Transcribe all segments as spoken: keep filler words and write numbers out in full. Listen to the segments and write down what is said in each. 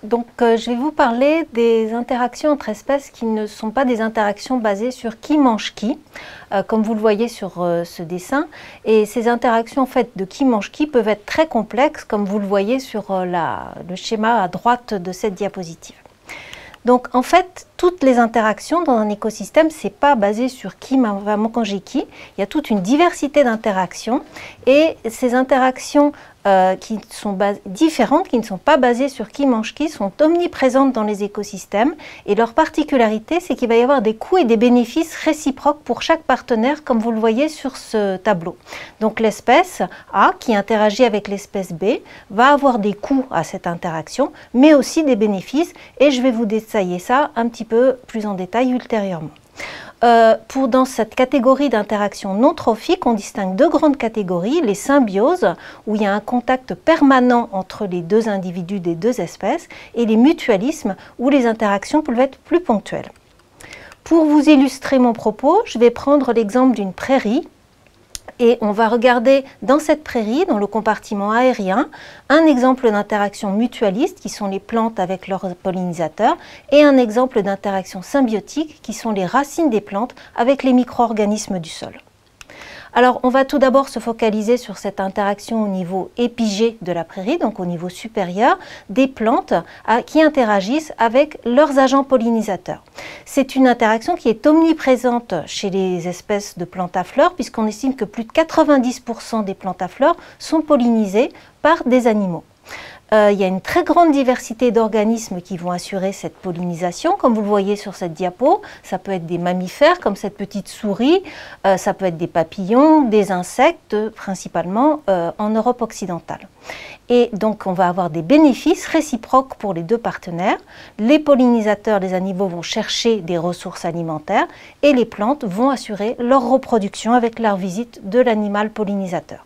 Donc euh, je vais vous parler des interactions entre espèces qui ne sont pas des interactions basées sur qui mange qui, euh, comme vous le voyez sur euh, ce dessin. Et ces interactions en fait, de qui mange qui peuvent être très complexes, comme vous le voyez sur euh, la, le schéma à droite de cette diapositive. Donc en fait, toutes les interactions dans un écosystème, ce n'est pas basé sur qui va manger qui. Il y a toute une diversité d'interactions et ces interactions euh, qui sont différentes, qui ne sont pas basées sur qui mange qui, sont omniprésentes dans les écosystèmes. Et leur particularité, c'est qu'il va y avoir des coûts et des bénéfices réciproques pour chaque partenaire, comme vous le voyez sur ce tableau. Donc l'espèce A, qui interagit avec l'espèce B, va avoir des coûts à cette interaction, mais aussi des bénéfices. Et je vais vous détailler ça un petit peu peu plus en détail ultérieurement. Euh, pour, dans cette catégorie d'interaction non trophique, on distingue deux grandes catégories, les symbioses, où il y a un contact permanent entre les deux individus des deux espèces, et les mutualismes, où les interactions peuvent être plus ponctuelles. Pour vous illustrer mon propos, je vais prendre l'exemple d'une prairie, et on va regarder dans cette prairie, dans le compartiment aérien, un exemple d'interaction mutualiste qui sont les plantes avec leurs pollinisateurs et un exemple d'interaction symbiotique qui sont les racines des plantes avec les micro-organismes du sol. Alors, on va tout d'abord se focaliser sur cette interaction au niveau épigée de la prairie, donc au niveau supérieur, des plantes à, qui interagissent avec leurs agents pollinisateurs. C'est une interaction qui est omniprésente chez les espèces de plantes à fleurs, puisqu'on estime que plus de quatre-vingt-dix pour cent des plantes à fleurs sont pollinisées par des animaux. Euh, il y a une très grande diversité d'organismes qui vont assurer cette pollinisation, comme vous le voyez sur cette diapo. Ça peut être des mammifères, comme cette petite souris, euh, ça peut être des papillons, des insectes, principalement euh, en Europe occidentale. Et donc, on va avoir des bénéfices réciproques pour les deux partenaires. Les pollinisateurs, les animaux, vont chercher des ressources alimentaires et les plantes vont assurer leur reproduction avec leur visite de l'animal pollinisateur.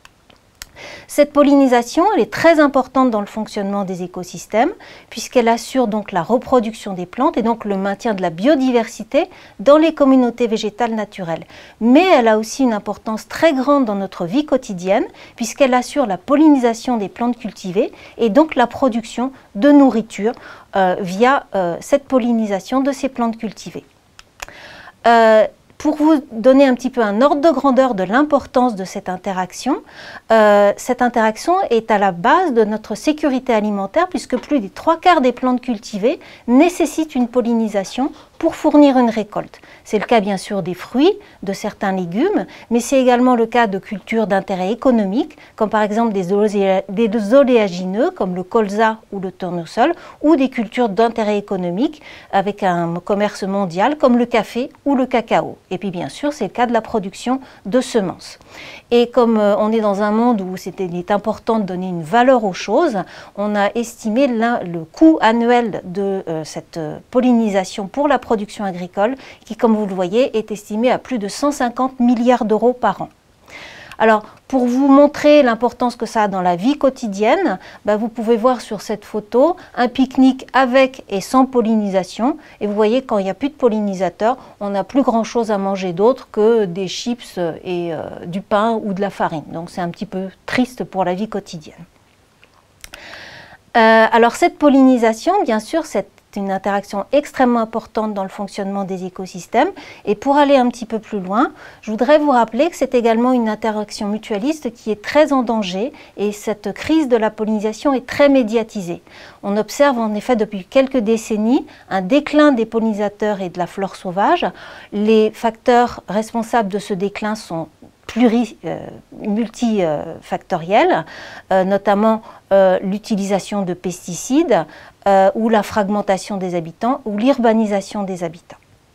Cette pollinisation, elle est très importante dans le fonctionnement des écosystèmes puisqu'elle assure donc la reproduction des plantes et donc le maintien de la biodiversité dans les communautés végétales naturelles. Mais elle a aussi une importance très grande dans notre vie quotidienne puisqu'elle assure la pollinisation des plantes cultivées et donc la production de nourriture euh, via euh, cette pollinisation de ces plantes cultivées. Euh, Pour vous donner un petit peu un ordre de grandeur de l'importance de cette interaction, euh, cette interaction est à la base de notre sécurité alimentaire puisque plus des trois quarts des plantes cultivées nécessitent une pollinisation pour fournir une récolte. C'est le cas bien sûr des fruits, de certains légumes, mais c'est également le cas de cultures d'intérêt économique, comme par exemple des, olé des oléagineux comme le colza ou le tournesol, ou des cultures d'intérêt économique avec un commerce mondial comme le café ou le cacao. Et puis bien sûr, c'est le cas de la production de semences. Et comme euh, on est dans un monde où il est important de donner une valeur aux choses, on a estimé le coût annuel de euh, cette euh, pollinisation pour la production agricole, qui, comme vous le voyez, est estimé à plus de cent cinquante milliards d'euros par an. Alors, pour vous montrer l'importance que ça a dans la vie quotidienne, bah, vous pouvez voir sur cette photo un pique-nique avec et sans pollinisation. Et vous voyez, quand il n'y a plus de pollinisateurs, on n'a plus grand-chose à manger d'autre que des chips et euh, du pain ou de la farine. Donc, c'est un petit peu triste pour la vie quotidienne. Euh, alors, cette pollinisation, bien sûr, cette C'est une interaction extrêmement importante dans le fonctionnement des écosystèmes. Et pour aller un petit peu plus loin, je voudrais vous rappeler que c'est également une interaction mutualiste qui est très en danger et cette crise de la pollinisation est très médiatisée. On observe en effet depuis quelques décennies un déclin des pollinisateurs et de la flore sauvage. Les facteurs responsables de ce déclin sont pluri, euh, multifactoriels, euh, notamment euh, l'utilisation de pesticides euh, ou la fragmentation des habitants ou l'urbanisation des habitants.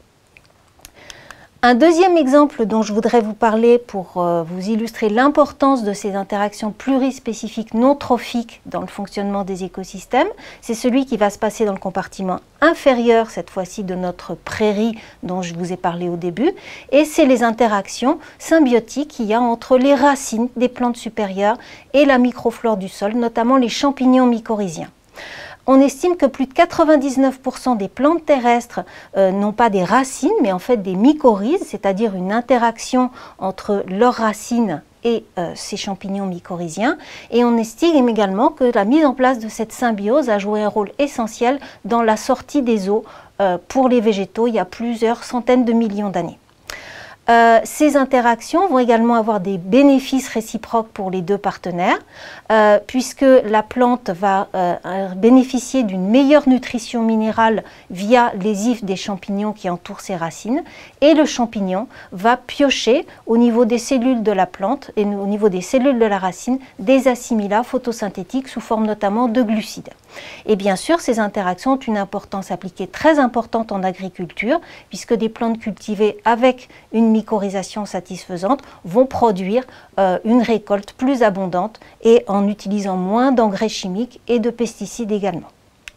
Un deuxième exemple dont je voudrais vous parler pour euh, vous illustrer l'importance de ces interactions plurispécifiques non trophiques dans le fonctionnement des écosystèmes, c'est celui qui va se passer dans le compartiment inférieur, cette fois-ci de notre prairie dont je vous ai parlé au début, et c'est les interactions symbiotiques qu'il y a entre les racines des plantes supérieures et la microflore du sol, notamment les champignons mycorhiziens. On estime que plus de quatre-vingt-dix-neuf pour cent des plantes terrestres euh, n'ont pas des racines, mais en fait des mycorhizes, c'est-à-dire une interaction entre leurs racines et euh, ces champignons mycorhiziens. Et on estime également que la mise en place de cette symbiose a joué un rôle essentiel dans la sortie des eaux euh, pour les végétaux il y a plusieurs centaines de millions d'années. Euh, ces interactions vont également avoir des bénéfices réciproques pour les deux partenaires, euh, puisque la plante va euh, bénéficier d'une meilleure nutrition minérale via les ifs des champignons qui entourent ses racines, et le champignon va piocher au niveau des cellules de la plante et au niveau des cellules de la racine des assimilats photosynthétiques sous forme notamment de glucides. Et bien sûr, ces interactions ont une importance appliquée très importante en agriculture, puisque des plantes cultivées avec une mycorhisation satisfaisante vont produire euh, une récolte plus abondante et en utilisant moins d'engrais chimiques et de pesticides également.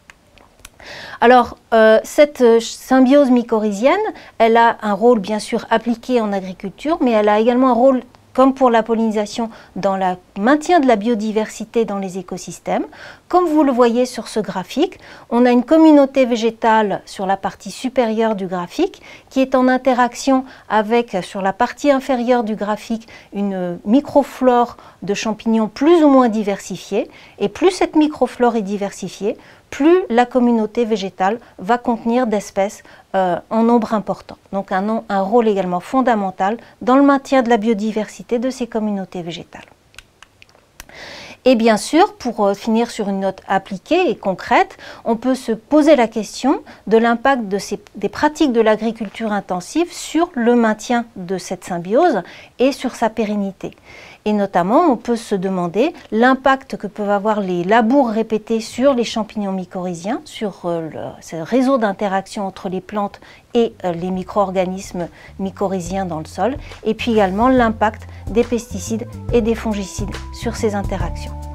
Alors, euh, cette symbiose mycorhizienne, elle a un rôle bien sûr appliqué en agriculture, mais elle a également un rôle, comme pour la pollinisation, dans le maintien de la biodiversité dans les écosystèmes. Comme vous le voyez sur ce graphique, on a une communauté végétale sur la partie supérieure du graphique qui est en interaction avec, sur la partie inférieure du graphique, une microflore de champignons plus ou moins diversifiée. Et plus cette microflore est diversifiée, plus la communauté végétale va contenir d'espèces euh, en nombre important. Donc un, un rôle également fondamental dans le maintien de la biodiversité de ces communautés végétales. Et bien sûr, pour euh, finir sur une note appliquée et concrète, on peut se poser la question de l'impact de ces, des pratiques de l'agriculture intensive sur le maintien de cette symbiose et sur sa pérennité. Et notamment, on peut se demander l'impact que peuvent avoir les labours répétés sur les champignons mycorhiziens, sur euh, le, ce réseau d'interaction entre les plantes et euh, les micro-organismes mycorhiziens dans le sol, et puis également l'impact des pesticides et des fongicides sur ces interactions.